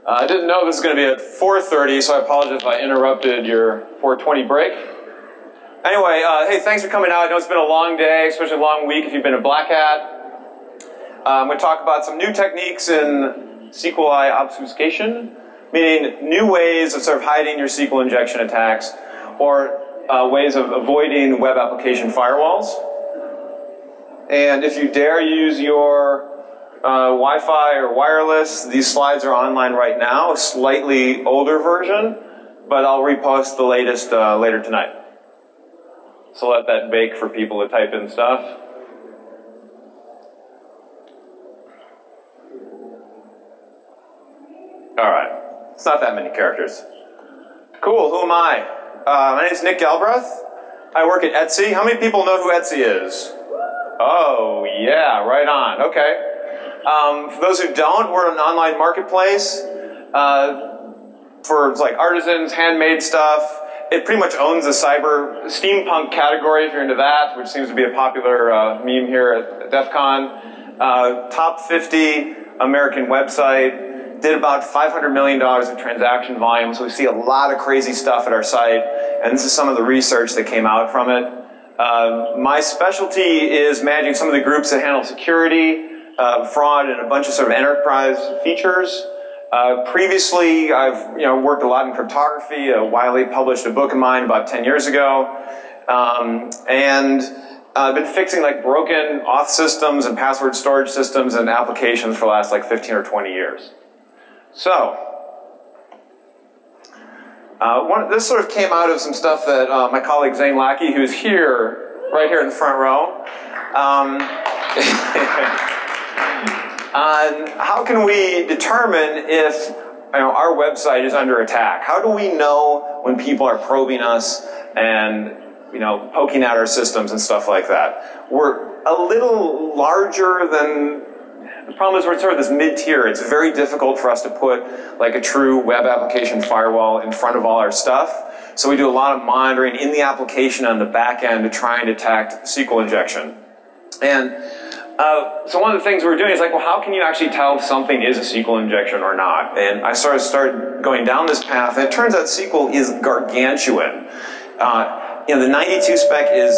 I didn't know this was going to be at 4:30, so I apologize if I interrupted your 4:20 break. Anyway, hey, thanks for coming out. I know it's been a long day, especially a long week if you've been a Black Hat. I'm going to talk about some new techniques in SQLi Obfuscation, meaning new ways of sort of hiding your SQL injection attacks, or ways of avoiding web application firewalls. And if you dare use your Wi-Fi or wireless, these slides are online right now, a slightly older version, but I'll repost the latest later tonight. So let that bake for people to type in stuff. All right, it's not that many characters. Cool, who am I? My name's Nick Galbreath. I work at Etsy. How many people know who Etsy is? Oh, yeah, right on, okay. For those who don't, we're an online marketplace for like artisans, handmade stuff. It pretty much owns the cyber steampunk category, if you're into that, which seems to be a popular meme here at DEF CON. Top 50 American website, did about $500 million in transaction volume, so we see a lot of crazy stuff at our site, and this is some of the research that came out from it. My specialty is managing some of the groups that handle security, fraud, and a bunch of sort of enterprise features. Previously, I've worked a lot in cryptography. Wiley published a book of mine about 10 years ago, and I've been fixing like broken auth systems and password storage systems and applications for the last like 15 or 20 years. So, this sort of came out of some stuff that my colleague Zane Lackey, who's here, right here in the front row, on how can we determine if our website is under attack? How do we know when people are probing us and poking at our systems and stuff like that? We're a little larger than, the problem is we're sort of this mid-tier. It's very difficult for us to put like a true web application firewall in front of all our stuff. So we do a lot of monitoring in the application on the back end to try and detect SQL injection. And so one of the things we're doing is like, well, how can you actually tell if something is a SQL injection or not? And I sort of started going down this path, and it turns out SQL is gargantuan. The 92 spec is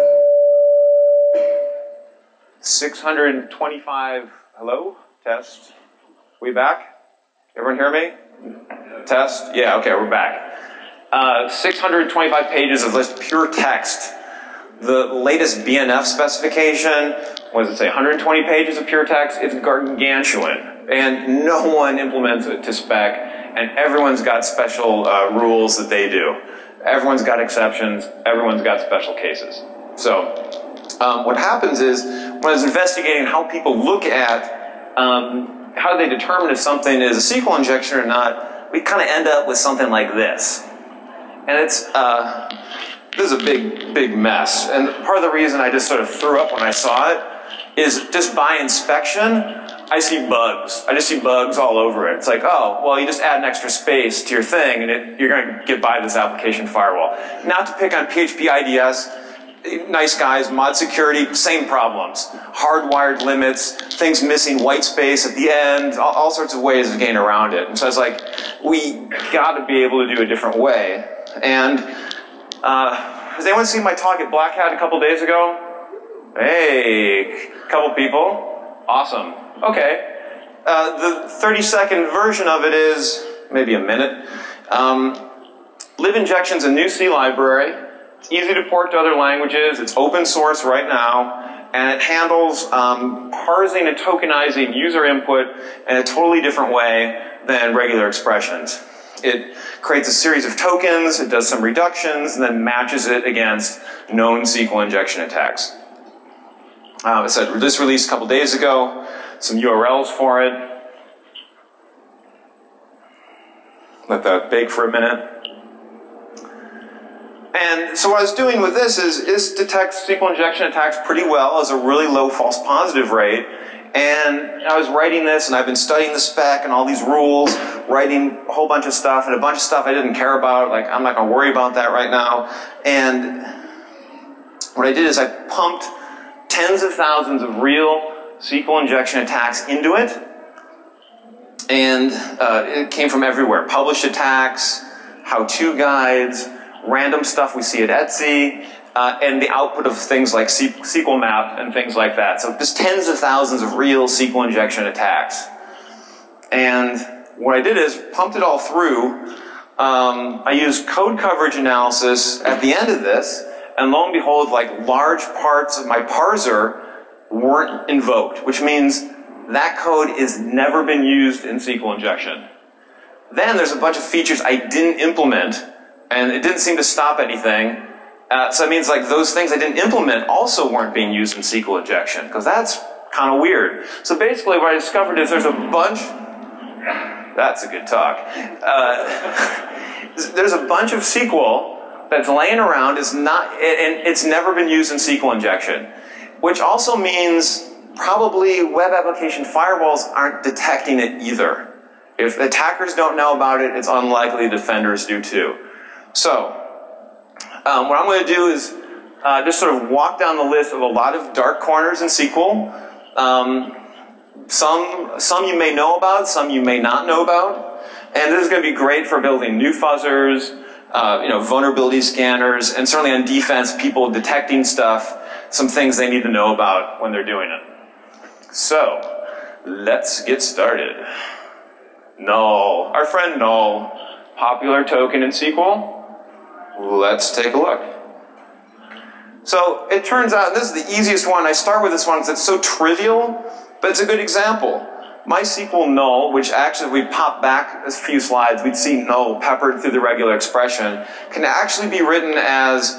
625, hello? Test. We back? Everyone hear me? Test? Yeah, okay, we're back. 625 pages of just pure text. The latest BNF specification, what does it say, 120 pages of pure text? It's gargantuan. And no one implements it to spec, and everyone's got special rules that they do. Everyone's got exceptions, everyone's got special cases. So, what happens is, when I was investigating how people look at how they determine if something is a SQL injection or not, we kind of end up with something like this. And it's, this is a big mess. And part of the reason I just sort of threw up when I saw it is just by inspection, I see bugs. I just see bugs all over it. It's like, oh, well, you just add an extra space to your thing and you're going to get by this application firewall. Not to pick on PHP IDS, nice guys, mod security, same problems. Hardwired limits, things missing white space at the end, all sorts of ways of getting around it. And so I was like, we got to be able to do a different way. And has anyone seen my talk at Black Hat a couple days ago? Hey, a couple people. Awesome. Okay. The 30-second version of it is maybe a minute. libinjection's a new C library. It's easy to port to other languages. It's open source right now. And it handles parsing and tokenizing user input in a totally different way than regular expressions. It creates a series of tokens, it does some reductions, and then matches it against known SQL injection attacks. I said this released a couple days ago, some URLs for it. Let that bake for a minute. And so what I was doing with this is it detects SQL injection attacks pretty well as a really low false positive rate. And I was writing this, and I've been studying the spec and all these rules, writing a whole bunch of stuff, and a bunch of stuff I didn't care about, like I'm not going to worry about that right now. And what I did is I pumped tens of thousands of real SQL injection attacks into it, And it came from everywhere. Published attacks, how-to guides, random stuff we see at Etsy, and the output of things like SQL map and things like that. So just tens of thousands of real SQL injection attacks. And what I did is pumped it all through. I used code coverage analysis at the end of this, and lo and behold, like large parts of my parser weren't invoked, which means that code is never been used in SQL injection. Then there's a bunch of features I didn't implement, and it didn't seem to stop anything. So it means like those things I didn't implement also weren't being used in SQL injection, because that's kind of weird. So basically what I discovered is there's a bunch, that's a good talk. There's a bunch of SQL that's laying around, and it's never been used in SQL injection, which also means probably web application firewalls aren't detecting it either. If attackers don't know about it, it's unlikely defenders do too. So, what I'm going to do is just sort of walk down the list of a lot of dark corners in SQL. Some you may know about, some you may not know about. And this is going to be great for building new fuzzers, vulnerability scanners, and certainly on defense, people detecting stuff, some things they need to know about when they're doing it. So, let's get started. Null. Our friend null. Popular token in SQL. Let's take a look. So, it turns out, this is the easiest one. I start with this one because it's so trivial, but it's a good example. MySQL null, which actually we pop back a few slides, we'd see null peppered through the regular expression, can actually be written as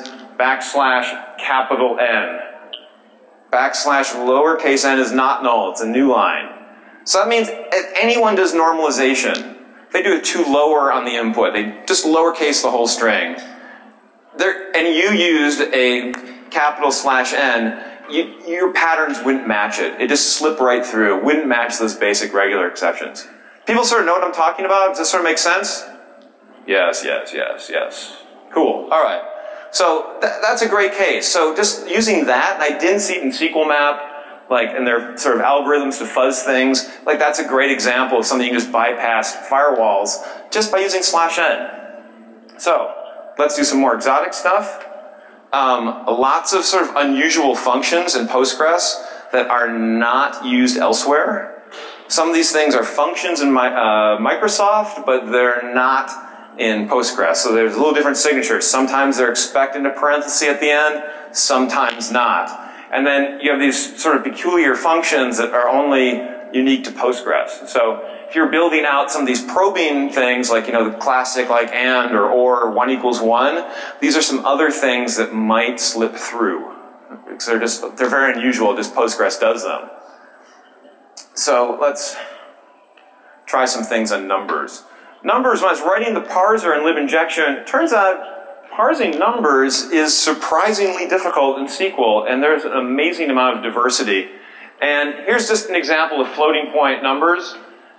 \N. \lowercase n is not null, it's a new line. So that means if anyone does normalization, they do it too lower on the input, they just lowercase the whole string. And you used a \N, your patterns wouldn't match it. It just slipped right through. It wouldn't match those basic regular exceptions. People sort of know what I'm talking about? Does this sort of make sense? Yes, yes, yes, yes. Cool. All right. So that's a great case. So just using that, and I didn't see it in SQL map, and their sort of algorithms to fuzz things. That's a great example of something you can just bypass firewalls just by using /n. So let's do some more exotic stuff. Lots of sort of unusual functions in Postgres that are not used elsewhere. Some of these things are functions in Microsoft, but they're not in Postgres. So there's a little different signatures. Sometimes they're expecting a parenthesis at the end, sometimes not. And then you have these sort of peculiar functions that are only unique to Postgres. So if you're building out some of these probing things, like, the classic like and or 1 equals 1, these are some other things that might slip through. Because they're very unusual, just Postgres does them. So let's try some things on numbers. Numbers, when I was writing the parser in libinjection, it turns out parsing numbers is surprisingly difficult in SQL, and there's an amazing amount of diversity. And here's just an example of floating point numbers.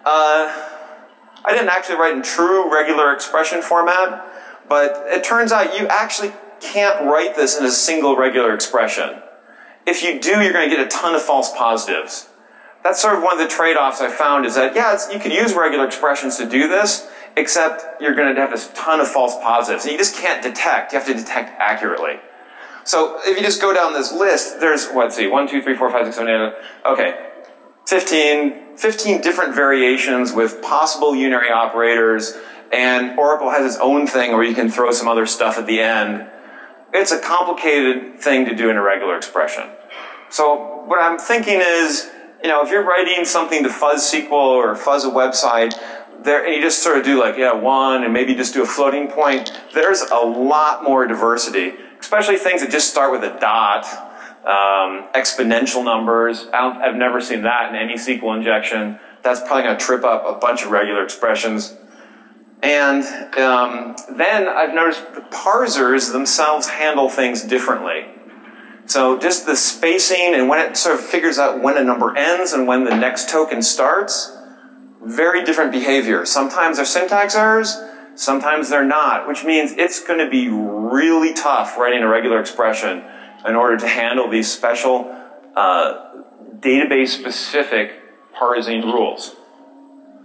I didn't actually write in true regular expression format, but it turns out you actually can't write this in a single regular expression. If you do, you're going to get a ton of false positives. That's sort of one of the trade-offs I found is that, you could use regular expressions to do this, except you're going to have this ton of false positives. And you just can't detect. You have to detect accurately. So if you just go down this list, there's, 1, 2, 3, 4, 5, 6, 7, 8, okay, 15 different variations with possible unary operators, and Oracle has its own thing where you can throw some other stuff at the end. It's a complicated thing to do in a regular expression. So what I'm thinking is, if you're writing something to fuzz SQL or fuzz a website, and you just sort of do 1 and maybe just do a floating point, there's a lot more diversity, especially things that just start with a dot, exponential numbers. I've never seen that in any SQL injection. That's probably going to trip up a bunch of regular expressions. And then I've noticed the parsers themselves handle things differently. So just the spacing and when it sort of figures out when a number ends and when the next token starts, very different behavior. Sometimes they're syntax errors, sometimes they're not, which means it's going to be really tough writing a regular expression in order to handle these special database-specific parsing rules.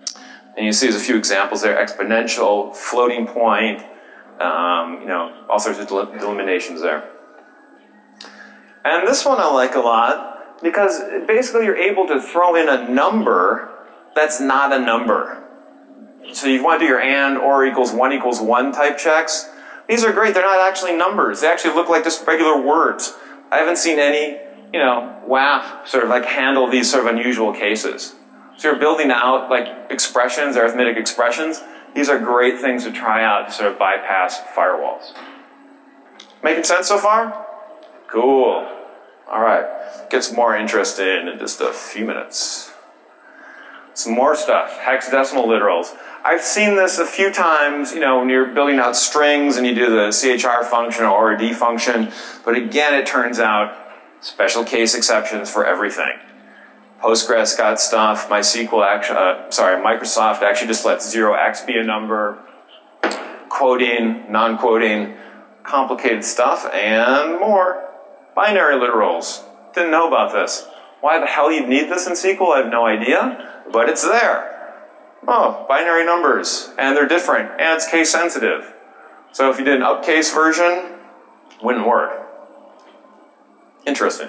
And you see there's a few examples there: exponential, floating point, you know, all sorts of delimitations there. And this one I like a lot because basically you're able to throw in a number that's not a number. So you want to do your AND, OR equals 1 type checks. These are great. They're not actually numbers. They actually look like just regular words. I haven't seen any, you know, WAF sort of like handle these sort of unusual cases. So you're building out like expressions, arithmetic expressions. These are great things to try out to sort of bypass firewalls. Making sense so far? Cool. All right. Gets more interesting in just a few minutes. Some more stuff. Hexadecimal literals. I've seen this a few times, you know, when you're building out strings and you do the CHR function or ORD function. But again, it turns out special case exceptions for everything. Postgres got stuff. MySQL actually, Microsoft actually just lets 0x be a number. Quoting, non-quoting, complicated stuff, and more. Binary literals. Didn't know about this. Why the hell you'd need this in SQL, I have no idea, but it's there. Oh, binary numbers, and they're different, and it's case sensitive. So if you did an upcase version, wouldn't work. Interesting.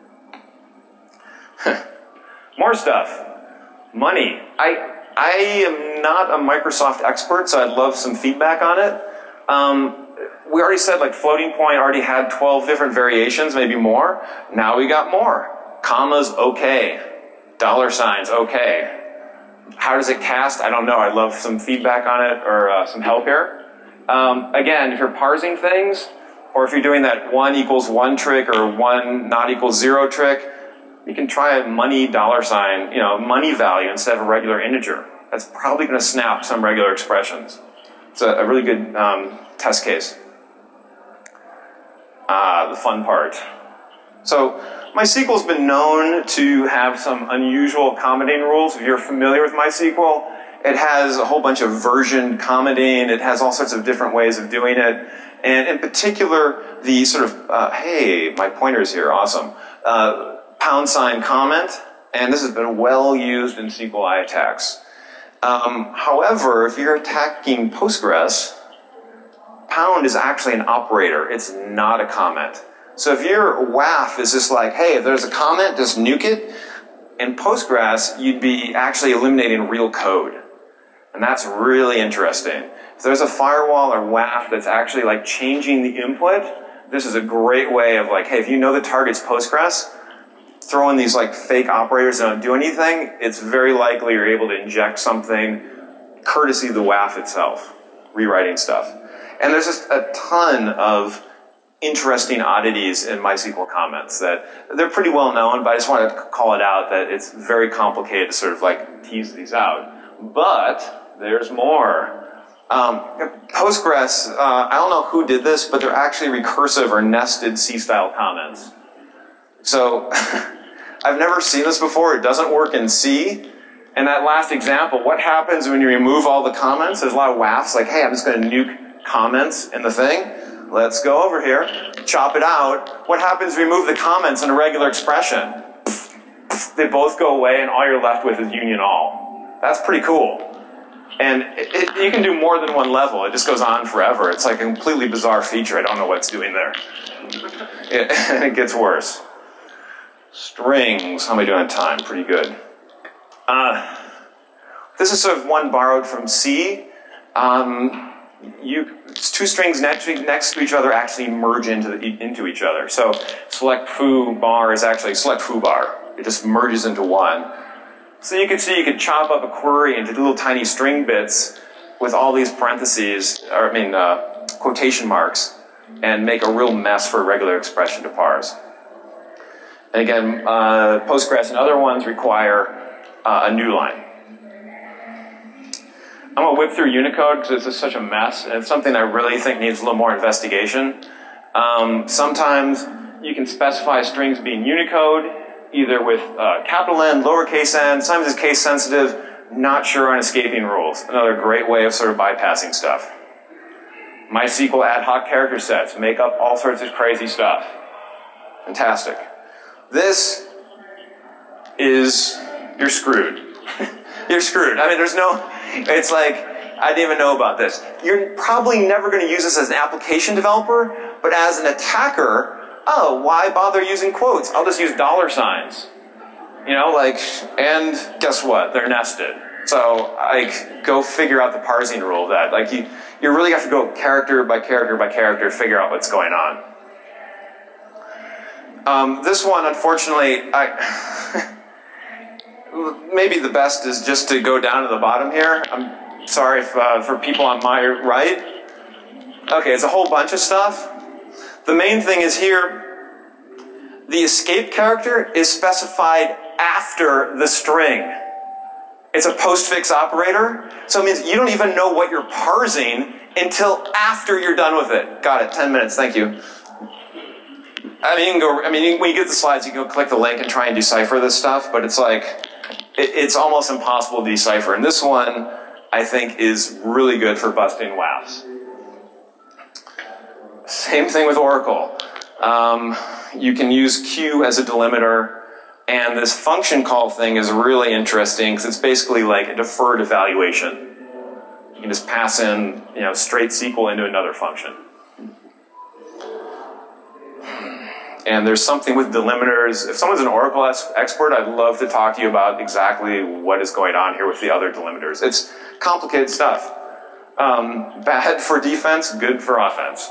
More stuff. Money. I am not a Microsoft expert, so I'd love some feedback on it. We already said like floating point already had 12 different variations, maybe more. Now we got more. Commas, okay. Dollar signs, okay. How does it cast? I don't know. I'd love some feedback on it or some help here. Again, if you're parsing things, or if you're doing that 1 equals 1 trick or 1 not equals 0 trick, you can try a money dollar sign, you know, money value instead of a regular integer. That's probably going to snap some regular expressions. It's a really good test case. The fun part. So MySQL's been known to have some unusual commenting rules. If you're familiar with MySQL, it has a whole bunch of version commenting. It has all sorts of different ways of doing it. And in particular, the sort of, hey, my pointer's here, awesome. # comment, and this has been well used in SQLi attacks. However, if you're attacking Postgres, pound is actually an operator. It's not a comment. So if your WAF is just like, hey, if there's a comment, just nuke it, in Postgres, you'd be actually eliminating real code. And that's really interesting. If there's a firewall or WAF that's actually like changing the input, this is a great way of like, hey, if you know the target's Postgres, throw in these like fake operators that don't do anything, it's very likely you're able to inject something courtesy of the WAF itself, rewriting stuff. And there's just a ton of interesting oddities in MySQL comments that they're pretty well known, but I just wanted to call it out that it's very complicated to sort of like tease these out. But there's more. Postgres, I don't know who did this, but they're actually recursive or nested C-style comments. So I've never seen this before. It doesn't work in C. And that last example, what happens when you remove all the comments? There's a lot of WAFs like, hey, I'm just going to nuke comments in the thing. Let's go over here, chop it out. What happens if you remove the comments in a regular expression? They both go away and all you're left with is union all. That's pretty cool. And you can do more than one level. It just goes on forever. It's like a completely bizarre feature. I don't know what it's doing there. It gets worse. Strings. How am I doing on time? Pretty good. This is sort of one borrowed from C. Two strings next to each other actually merge into each other. So select foo bar is actually select foo bar. It just merges into one. So you can see you could chop up a query into little tiny string bits with all these parentheses, or quotation marks, and make a real mess for a regular expression to parse. And again, Postgres and other ones require a new line. I'm going to whip through Unicode because it's just such a mess, and it's something I really think needs a little more investigation. Sometimes you can specify strings being Unicode, either with capital N, lowercase n, sometimes it's case sensitive, not sure on escaping rules. Another great way of sort of bypassing stuff. MySQL ad hoc character sets make up all sorts of crazy stuff. Fantastic. This is, you're screwed. You're screwed. I mean, there's no, It's like, I didn't even know about this. You're probably never going to use this as an application developer, but as an attacker, oh, why bother using quotes? I'll just use dollar signs. You know, like, and guess what? They're nested. So, like, go figure out the parsing rule of that. Like, you really have to go character by character by character to figure out what's going on. This one, unfortunately, maybe the best is just to go down to the bottom here. I'm sorry if, for people on my right. Okay, it's a whole bunch of stuff. The main thing is here, the escape character is specified after the string. It's a postfix operator, so it means you don't even know what you're parsing until after you're done with it. Got it, 10 minutes, thank you. I mean, when you get the slides, you can go click the link and try and decipher this stuff, but it's like, it's almost impossible to decipher. And this one, I think, is really good for busting WAFs. Same thing with Oracle. You can use Q as a delimiter, and this function call thing is really interesting because it's basically like a deferred evaluation. You can just pass in, you know, straight SQL into another function. And there's something with delimiters. If someone's an Oracle expert, I'd love to talk to you about exactly what is going on here with the other delimiters. It's complicated stuff. Bad for defense, good for offense.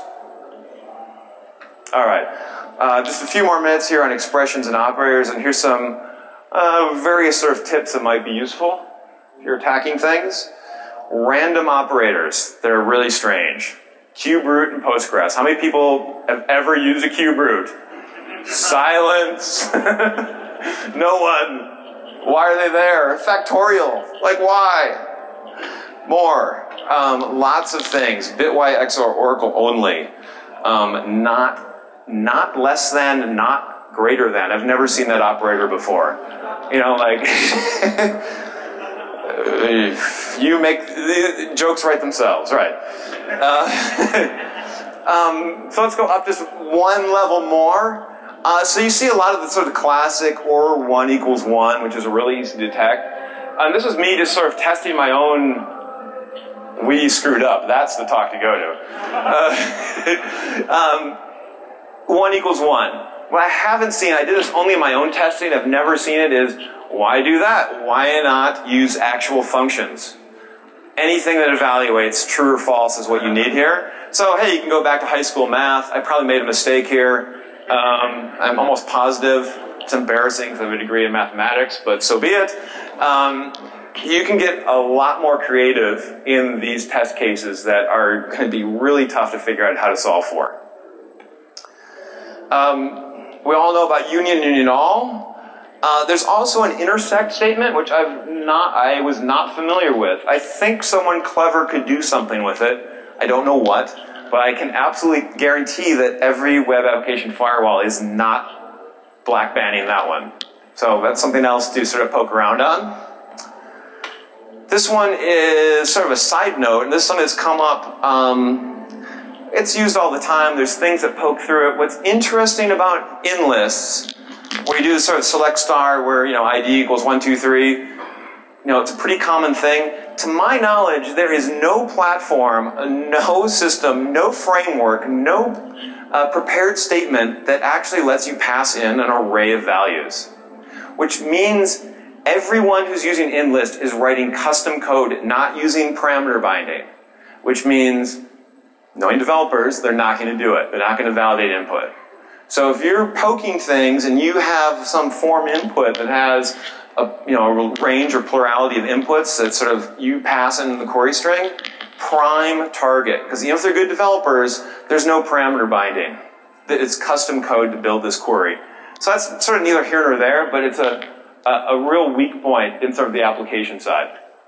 All right, just a few more minutes here on expressions and operators, and here's some various sort of tips that might be useful if you're attacking things. Random operators, they're really strange. QBrute and Postgres. How many people have ever used a QBrute? Silence. No one. Why are they there? Factorial. Like, why? More. Lots of things. Bitwise XOR Oracle only. Not less than, not greater than. I've never seen that operator before. You know, like, you make, the jokes write themselves, right? So let's go up just one level more. So you see a lot of the sort of classic or 1 equals 1, which is really easy to detect. This was me just sort of testing my own, we screwed up, that's the talk to go to. 1 equals 1. What I haven't seen, I did this only in my own testing, I've never seen it, is why do that? Why not use actual functions? Anything that evaluates true or false is what you need here. So hey, you can go back to high school math. I probably made a mistake here. I'm almost positive. It's embarrassing because I have a degree in mathematics, but so be it. You can get a lot more creative in these test cases that are going to be really tough to figure out how to solve for. We all know about union all. There's also an intersect statement, which I was not familiar with. I think someone clever could do something with it. I don't know what, but I can absolutely guarantee that every web application firewall is not black banning that one. So that's something else to sort of poke around on. This one is sort of a side note, and this is something that's come up. It's used all the time. There's things that poke through it. What's interesting about in lists, where you do this sort of select star where, you know, ID equals 1, 2, 3, you know, it's a pretty common thing. To my knowledge, there is no platform, no system, no framework, no prepared statement that actually lets you pass in an array of values. Which means everyone who's using InList is writing custom code, not using parameter binding. Which means, knowing developers, they're not going to do it. They're not going to validate input. So if you're poking things and you have some form input that has a range or plurality of inputs that sort of you pass in the query string, prime target. Because if they're good developers, there's no parameter binding. It's custom code to build this query. So that's sort of neither here nor there, but it's a real weak point in sort of the application side.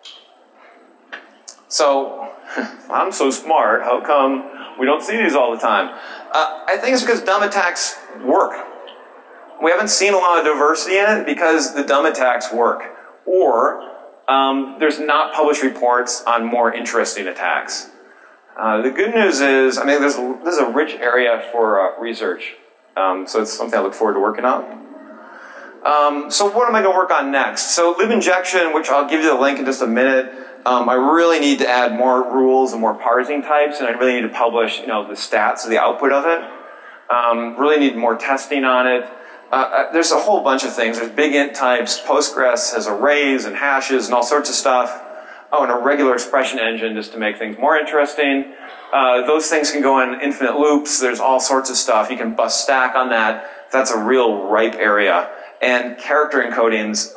So, if I'm so smart, how come we don't see these all the time? I think it's because dumb attacks work. We haven't seen a lot of diversity in it because the dumb attacks work. Or there's not published reports on more interesting attacks. The good news is, I mean, this is a rich area for research. So it's something I look forward to working on. So what am I going to work on next? So lib injection, which I'll give you the link in just a minute. I really need to add more rules and more parsing types, and I really need to publish, the stats of the output of it. Really need more testing on it. There's a whole bunch of things. There's big int types. Postgres has arrays and hashes and all sorts of stuff. Oh, and a regular expression engine just to make things more interesting. Those things can go in infinite loops. There's all sorts of stuff. You can bust stack on that. That's a real ripe area. And character encodings,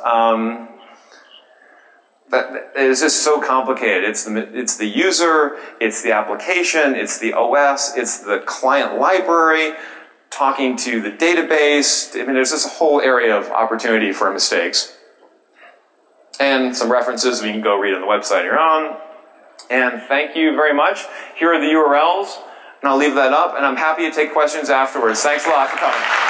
that is just so complicated. It's the user, it's the application, it's the OS, it's the client library, talking to the database. I mean, there's this whole area of opportunity for mistakes. And some references we can go read on the website on your own. And thank you very much. Here are the URLs, and I'll leave that up, and I'm happy to take questions afterwards. Thanks a lot for coming.